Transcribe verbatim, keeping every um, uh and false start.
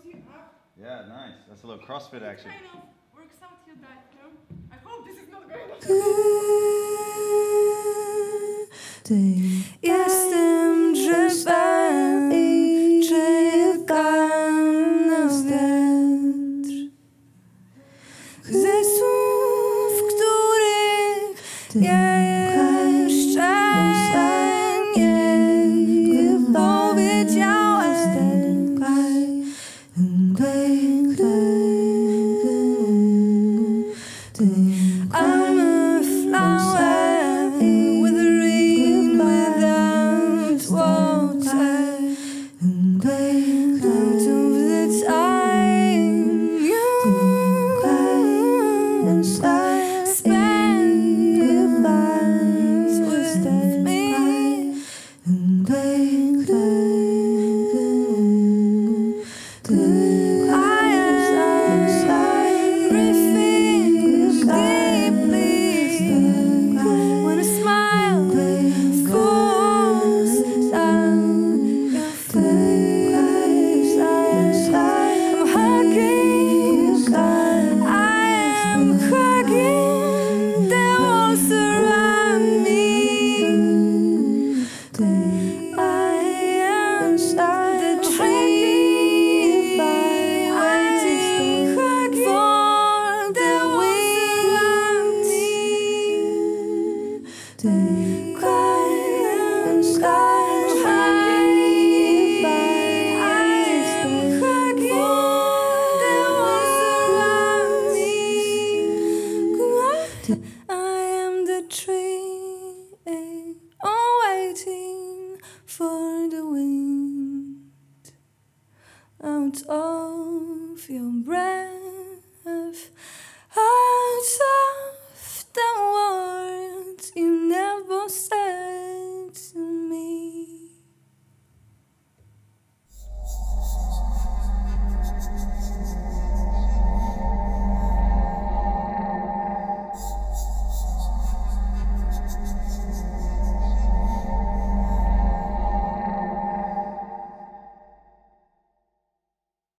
you up. Yeah, nice. That's a little CrossFit action. It kind of works out your diet, no? I hope this is not going on. Jestem drzewem i czekam na wiatr. Ze słów, których jeszcze nie powiedziałem. I'm a flower withering without water. Out of the time you spend with me. Out of your breath.